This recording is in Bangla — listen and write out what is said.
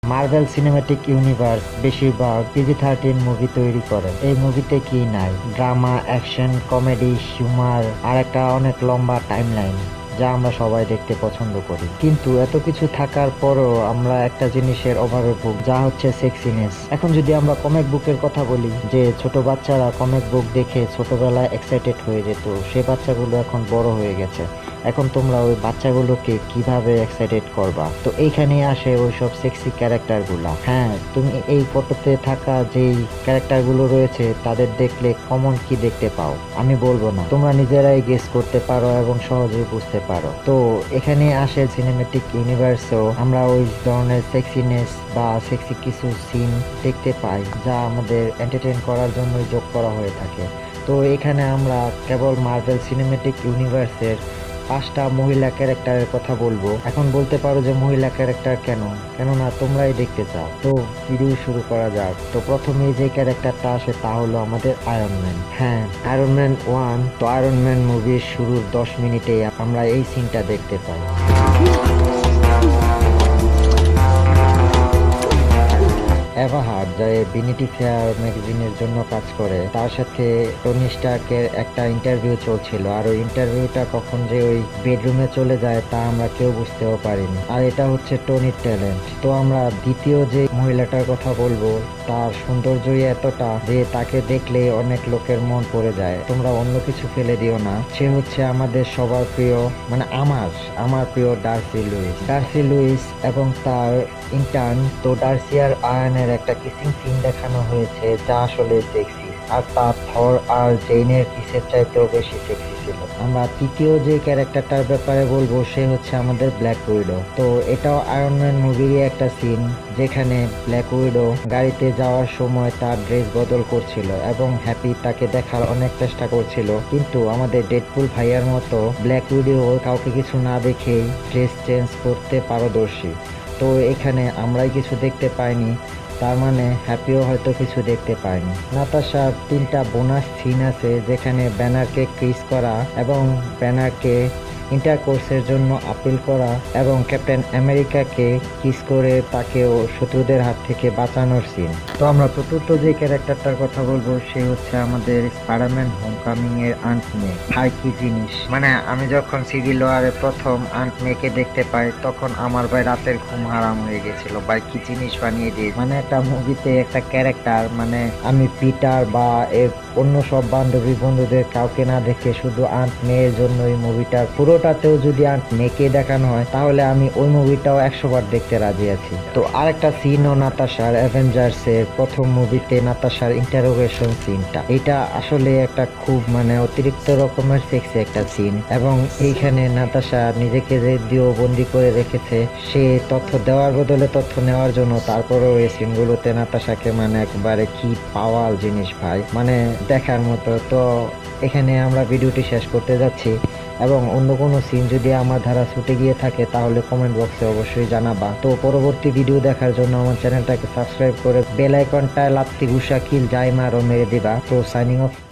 মার্ভেল সিনেম্যাটিক ইউনিভার্স বেশিরভাগ PG-13 মুভি তৈরি করে। এই মুভিতে কি নাই? ড্রামা, অ্যাকশন, কমেডি, হিউমার আর একটা অনেক লম্বা টাইমলাইন, যা আমরা সবাই দেখতে পছন্দ করি। কিন্তু এত কিছু থাকার পরও আমরা একটা জিনিসের অভাবে ভুগি, যা হচ্ছে সেক্সিনেস। এখন যদি আমরা কমিক বুকের কথা বলি, যে ছোট বাচ্চারা কমিক বুক দেখে ছোটবেলায় এক্সাইটেড হয়ে যেত, সেই বাচ্চাগুলো এখন বড় হয়ে গেছে। এখন তোমরা ওই বাচ্চাগুলোকে কিভাবে এক্সাইটেড করবা? তো এইখানে আসে ওই সব সেক্সি ক্যারেক্টার গুলা। হ্যাঁ, তুমি এই ফটোতে থাকা যেই ক্যারেক্টার গুলো রয়েছে তাদের দেখলে কমন কি দেখতে পাও আমি বলবো না, তোমরা নিজেরাই গেস করতে পারো এবং সহজেই বুঝতে পারো। তো এখানে আসে সিনেম্যাটিক ইউনিভার্সেও আমরা ওই ধরনের সেক্সিনেস বা সেক্সি কিছু সিন দেখতে পাই, যা আমাদের এন্টারটেইন করার জন্যই যোগ করা হয়ে থাকে। তো এখানে আমরা কেবল মার্ভেল সিনেম্যাটিক ইউনিভার্সের 5টা মহিলা ক্যারেক্টারের কথা বলবো। এখন বলতে পারো যে মহিলা ক্যারেক্টার কেন? কেননা তোমরাই দেখতে চাও। তো ভিডিও শুরু করা যাক। তো প্রথমেই যে ক্যারেক্টারটা আসে তা হলো আমাদের আয়রন ম্যান। হ্যাঁ, আয়রন ম্যান 1। তো আয়রন ম্যান মুভির শুরুর 10 মিনিটে আমরা এই সিনটা দেখতে পাই। এভা হার্ট, যে ভ্যানিটি ফেয়ার ম্যাগাজিনের জন্য কাজ করে, তার সাথে টনি স্টার্কের একটা ইন্টারভিউ চলছিল। আর ওই ইন্টারভিউটা কখন যে ওই বেডরুমে চলে যায় তা আমরা কেউ বুঝতেও পারিনি। আর এটা হচ্ছে টনির ট্যালেন্ট। তো আমরা দ্বিতীয় যে মহিলাটার কথা বলবো, তার সৌন্দর্যই এতটা যে তাকে দেখলে অনেক লোকের মন পড়ে যায়। তোমরা অন্য কিছু ফেলে দিও না। সে হচ্ছে আমাদের সবার প্রিয়, মানে আমার প্রিয় ডার্সি লুইস এবং তার ইন্টার্ন। তো ডার্সি আর আয়নের একটা কিসিং সিন দেখানো হয়েছে, যা আসলে সেক্সি, আর তা থর আর জেইনের কিসের চাইতেও বেশি সেক্সি ছিল। আমরা তৃতীয় যে ক্যারেক্টারটার ব্যাপারে বলবো, সে হচ্ছে আমাদের ব্ল্যাক উইডো। তো এটাও আয়রন ম্যান মুভিরই একটা সিন, যেখানে ব্ল্যাক উইডো গাড়িতে যাওয়ার সময় তার ড্রেস বদল করছিল এবং হ্যাপি তাকে দেখার অনেক চেষ্টা করছিল। কিন্তু আমাদের ডেডপুল ভাইয়ার মতো ব্ল্যাক উইডো কাউকে কিছু না দেখেই ড্রেস চেঞ্জ করতে পারদর্শী। তো এখানে আমরাই কিছু দেখতে পাইনি, তার মানে হ্যাপিও হয়তো কিছু দেখতে পায়নি। নাতাশার 3টা বোনাস সিন আছে, যেখানে ব্যানারকে কিস করা এবং ব্যানারকে ইন্টারকোর্সের জন্য আপিল করা এবং ক্যাপ্টেন আমেরিকাকে কিস করে তাকেও শত্রুদের হাত থেকে বাঁচানোর সিন। তো আমরা চতুর্থ যে ক্যারেক্টারটার কথা বলবো, সে হচ্ছে আমাদের স্পাইডারম্যান হোমকামিং এর আন্ট মে। ভাই কি জিনিস! মানে আমি যখন সিভিল ওয়ারে প্রথম আন্ট মেকে দেখতে পাই, তখন আমার ভাই রাতের ঘুম হারাম হয়ে গেছিল। ভাই কি জিনিস বানিয়ে দিয়ে, মানে একটা মুভিতে একটা ক্যারেক্টার, মানে আমি পিটার বা এর অন্য সব বান্ধবী বন্ধুদের কাউকে না দেখে শুধু আন্ট মেয়ের জন্য এই মুভিটার পুরোটাতেও যদি আন্ট মেকে দেখানো হয়, তাহলে আমি ওই মুভিটাও 100 বার দেখতে রাজি আছি। তো আরেকটা সিনও নাতাশার অ্যাভেঞ্জার্স এর প্রথম মুভিতে নাতাশার ইন্টারোগেশন সিনটা, এটা আসলে একটা খুব মানে অতিরিক্ত রকমের সেক্সি একটা সিন। এবং এইখানে নাতাশা নিজেকে যে দিয়েও বন্দি করে রেখেছে, সে তথ্য দেওয়ার বদলে তথ্য নেওয়ার জন্য। তারপরেও এই সিনগুলোতে নাতাশাকে মানে একবারে কি পাওয়াল জিনিস ভাই, মানে দেখার মতো। তো এখানে আমরা ভিডিওটি শেষ করতে যাচ্ছি, এবং অন্য কোনো সিন যদি আমার ধারা ছুটে গিয়ে থাকে তাহলে কমেন্ট বক্সে অবশ্যই জানাবা। তো পরবর্তী ভিডিও দেখার জন্য আমার চ্যানেলটাকে সাবস্ক্রাইব করে বেল আইকনটায় লাত্তি ঘুষা কিল যাই মারো মেরে দিবা। তো সাইনিং অফ।